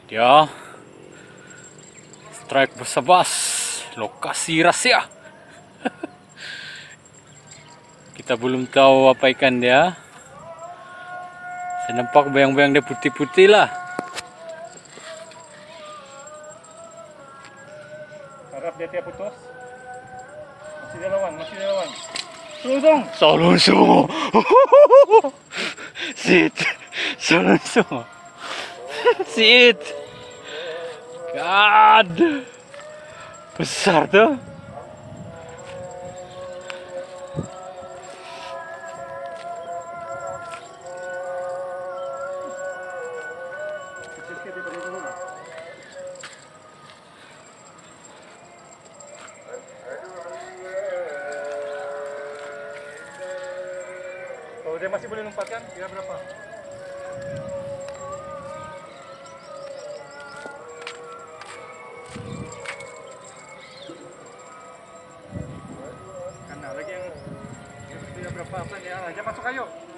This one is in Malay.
Dia strike bersabas, lokasi rahasia. Kita belum tahu apa ikan dia. Saya nampak bayang-bayang dia putih-putih lah. Harap dia tiap putus. Masih dia lawan, masih dia lawan. Sulungsung. Sulungsung. Sit. Sulungsung. Sit. God. Besar tuh. Kalau dia masih boleh lompatkan, kira berapa? Karena lagi yang berapa apa nih? Aja masuk ayo.